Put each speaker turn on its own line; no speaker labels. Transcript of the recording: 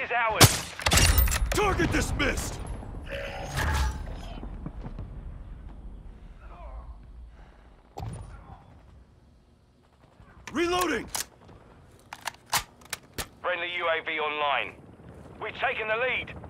is ours.
Target dismissed! Reloading!
Friendly UAV online. We've taken the lead.